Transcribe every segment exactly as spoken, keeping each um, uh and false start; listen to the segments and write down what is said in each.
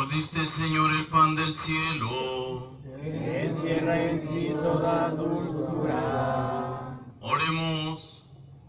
Nos diste, Señor, el pan del cielo. Es tierra en sí toda dulzura. Oremos.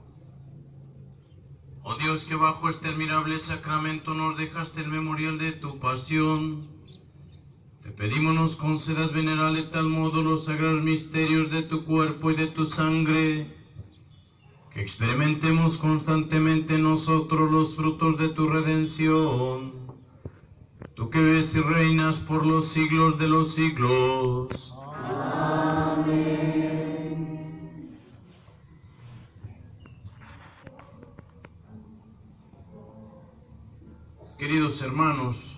Oh Dios, que bajo este admirable sacramento nos dejaste el memorial de tu pasión, te pedimos nos concedas venerar de tal modo los sagrados misterios de tu cuerpo y de tu sangre, que experimentemos constantemente en nosotros los frutos de tu redención. Tú que ves y reinas por los siglos de los siglos. Amén. Queridos hermanos,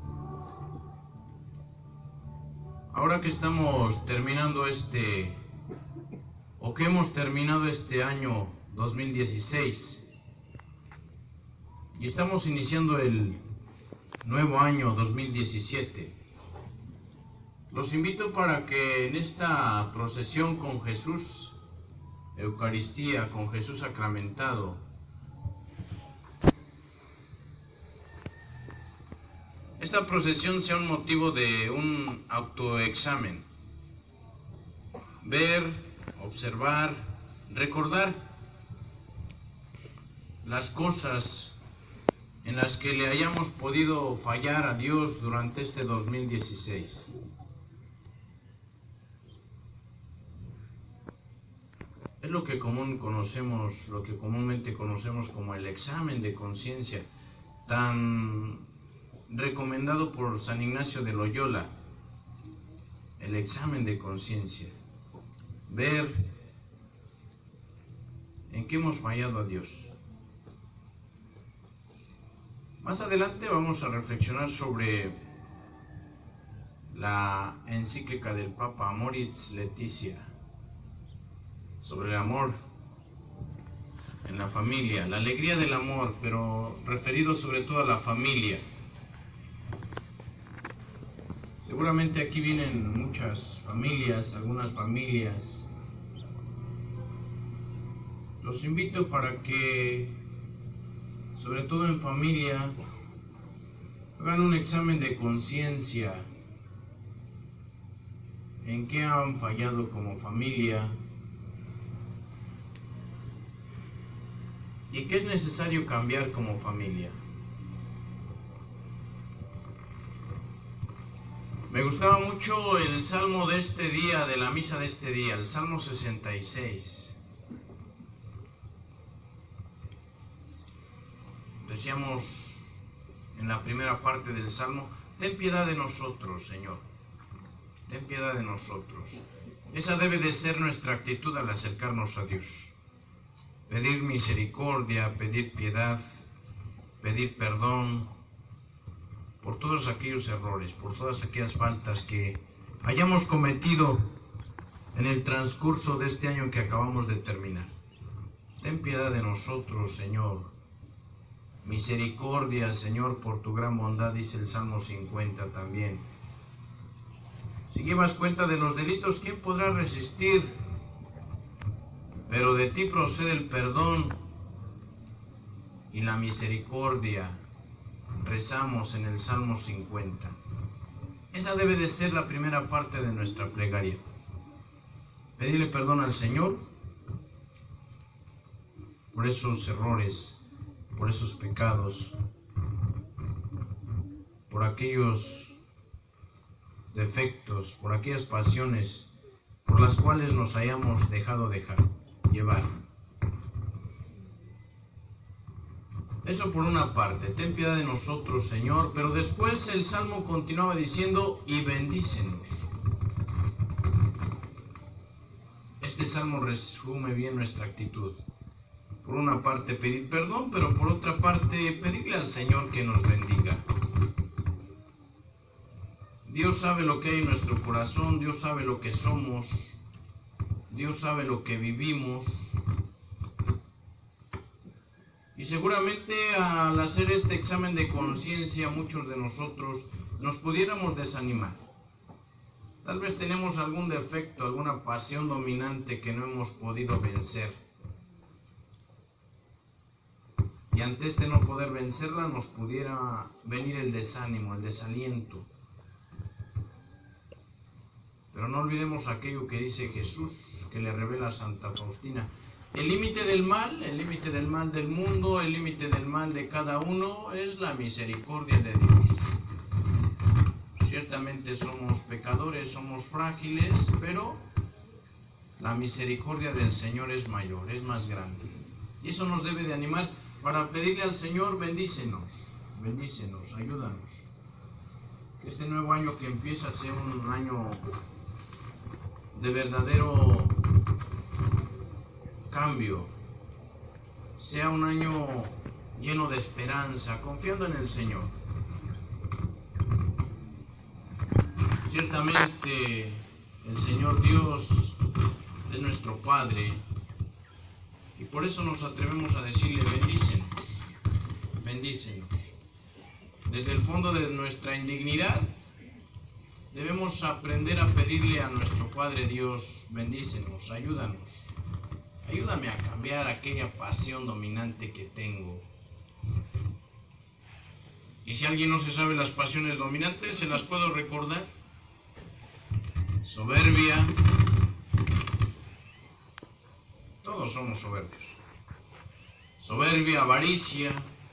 ahora que estamos terminando este, o que hemos terminado este año dos mil dieciséis, y estamos iniciando el nuevo año dos mil diecisiete, los invito para que en esta procesión con Jesús, Eucaristía, con Jesús sacramentado, esta procesión sea un motivo de un autoexamen. Ver, observar, recordar las cosas en las que le hayamos podido fallar a Dios durante este dos mil dieciséis. Es lo que común conocemos, lo que comúnmente conocemos como el examen de conciencia, tan recomendado por San Ignacio de Loyola, el examen de conciencia. Ver en qué hemos fallado a Dios. Más adelante vamos a reflexionar sobre la encíclica del Papa Amoris Laetitia, sobre el amor en la familia, la alegría del amor, pero referido sobre todo a la familia. Seguramente aquí vienen muchas familias, algunas familias. Los invito para que, sobre todo en familia, hagan un examen de conciencia. ¿En qué han fallado como familia? ¿Y qué es necesario cambiar como familia? Me gustaba mucho el salmo de este día, de la misa de este día, el Salmo sesenta y seis. Decíamos en la primera parte del salmo: ten piedad de nosotros, Señor, ten piedad de nosotros. Esa debe de ser nuestra actitud al acercarnos a Dios. Pedir misericordia, pedir piedad, pedir perdón por todos aquellos errores, por todas aquellas faltas que hayamos cometido en el transcurso de este año que acabamos de terminar. Ten piedad de nosotros, Señor. Misericordia, Señor, por tu gran bondad, dice el Salmo cincuenta también. Si llevas cuenta de los delitos, ¿quién podrá resistir? Pero de ti procede el perdón y la misericordia. Rezamos en el Salmo cincuenta. Esa debe de ser la primera parte de nuestra plegaria. Pedirle perdón al Señor por esos errores, por esos pecados, por aquellos defectos, por aquellas pasiones por las cuales nos hayamos dejado dejar, llevar. Eso por una parte, ten piedad de nosotros, Señor, pero después el Salmo continuaba diciendo: y bendícenos. Este Salmo resume bien nuestra actitud. Por una parte pedir perdón, pero por otra parte pedirle al Señor que nos bendiga. Dios sabe lo que hay en nuestro corazón, Dios sabe lo que somos, Dios sabe lo que vivimos. Y seguramente al hacer este examen de conciencia, muchos de nosotros nos pudiéramos desanimar. Tal vez tenemos algún defecto, alguna pasión dominante que no hemos podido vencer. y ante este no poder vencerla nos pudiera venir el desánimo, el desaliento. Pero no olvidemos aquello que dice Jesús, que le revela a Santa Faustina. El límite del mal, el límite del mal del mundo, el límite del mal de cada uno es la misericordia de Dios. Ciertamente somos pecadores, somos frágiles, pero la misericordia del Señor es mayor, es más grande. Y eso nos debe de animar para pedirle al Señor, bendícenos, bendícenos, ayúdanos. Que este nuevo año que empieza sea un año de verdadero cambio, sea un año lleno de esperanza, confiando en el Señor. Ciertamente el Señor Dios es nuestro Padre y por eso nos atrevemos a decirle bendícenos, bendícenos. Desde el fondo de nuestra indignidad debemos aprender a pedirle a nuestro Padre Dios, bendícenos, ayúdanos. Ayúdame a cambiar aquella pasión dominante que tengo. Y si alguien no se sabe las pasiones dominantes, se las puedo recordar. Soberbia. Todos somos soberbios. Soberbia, avaricia,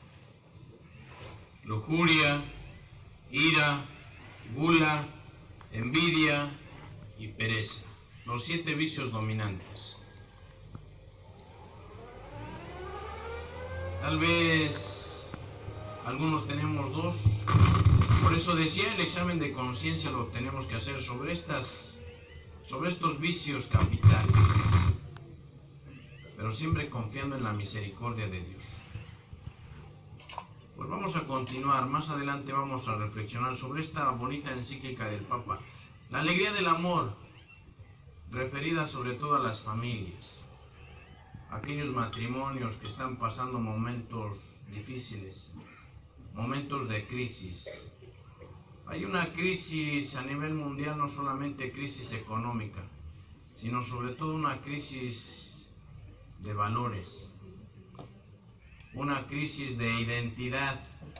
lujuria, ira, gula, envidia y pereza. Los siete vicios dominantes. Tal vez algunos tenemos dos. Por eso decía, el examen de conciencia lo tenemos que hacer sobre estas, sobre estos vicios capitales. Pero siempre confiando en la misericordia de Dios. Pues vamos a continuar. Más adelante vamos a reflexionar sobre esta bonita encíclica del Papa. La alegría del amor, referida sobre todo a las familias. Aquellos matrimonios que están pasando momentos difíciles, momentos de crisis. Hay una crisis a nivel mundial, no solamente crisis económica, sino sobre todo una crisis de valores, una crisis de identidad.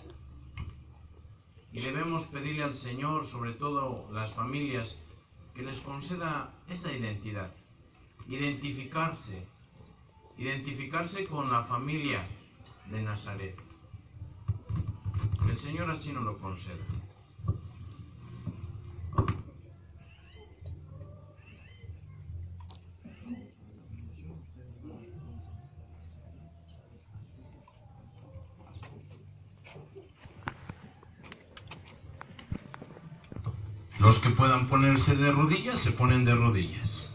Y debemos pedirle al Señor, sobre todo las familias, que les conceda esa identidad, identificarse, identificarse con la familia de Nazaret. Que el Señor así nos lo conceda. Los que puedan ponerse de rodillas, se ponen de rodillas.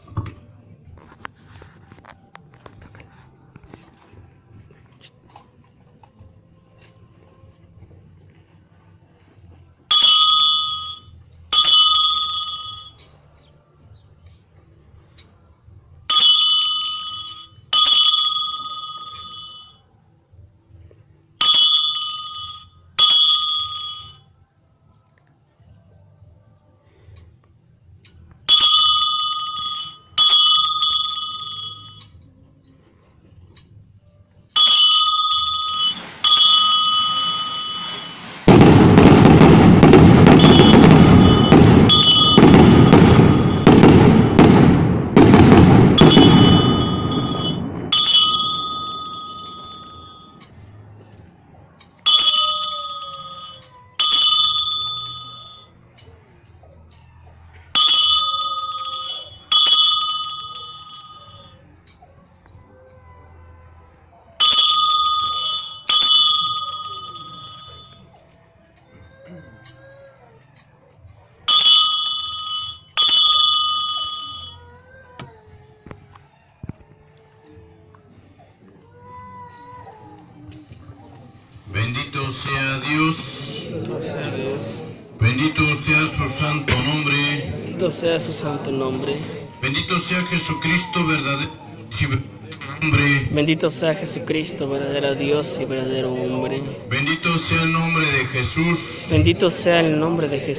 Bendito sea Dios. Bendito sea Dios. Bendito sea su santo nombre. Bendito sea su santo nombre. Bendito sea Jesucristo, verdadero y verdadero hombre. Bendito sea Jesucristo, verdadero Dios y verdadero hombre. Bendito sea el nombre de Jesús. Bendito sea el nombre de Jesús.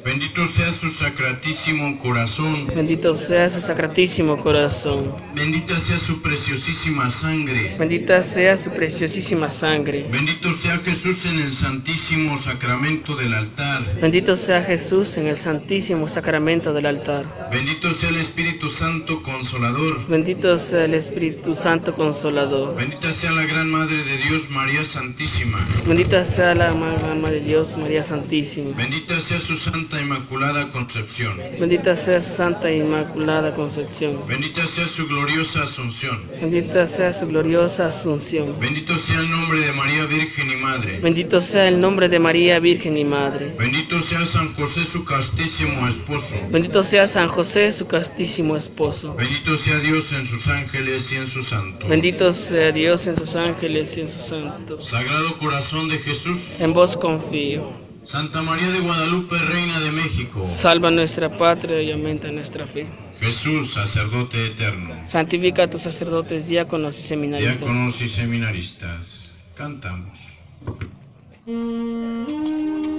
Bendito sea su sacratísimo corazón. Bendito sea su sacratísimo corazón. Bendita sea su preciosísima sangre. Bendita sea su preciosísima sangre. Bendito sea Jesús en el santísimo sacramento del altar. Bendito sea Jesús en el santísimo sacramento del altar. Bendito sea el Espíritu Santo Consolador. Bendito sea el Espíritu Santo Consolador. Bendita sea la Gran Madre de Dios, María Santísima. Bendita sea la Madre de Dios, María Santísima. Bendita sea su Santa Inmaculada Concepción. Bendita sea su Santa e Inmaculada Concepción. Bendita sea su gloriosa Asunción. Bendita sea su gloriosa Asunción. Bendito sea el nombre de María Virgen y Madre. Bendito sea el nombre de María Virgen y Madre. Bendito sea San José, su castísimo esposo. Bendito sea San José, su castísimo esposo. Bendito sea Dios en sus ángeles y en sus santos. Bendito sea Dios en sus ángeles y en sus santos. Sagrado Corazón de Jesús. En vos confío. Santa María de Guadalupe, Reina de México. Salva nuestra patria y aumenta nuestra fe. Jesús, sacerdote eterno. Santifica a tus sacerdotes, diáconos y seminaristas. Diáconos y seminaristas. Cantamos.